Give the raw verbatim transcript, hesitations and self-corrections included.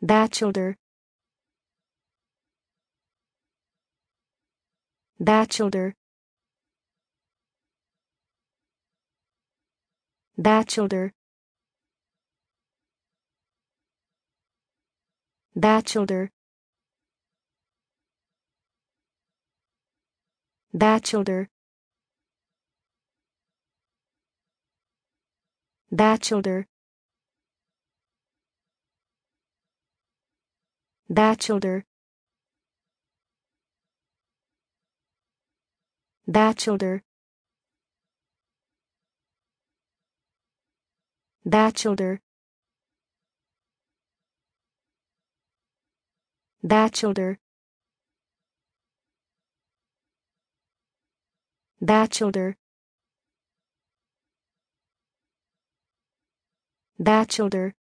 Bachelder. Bachelder. Bachelder. Bachelder. Bachelder. Bachelder. Bachelder. Bachelder. Bachelder. Bachelder. Bachelder. Bachelder.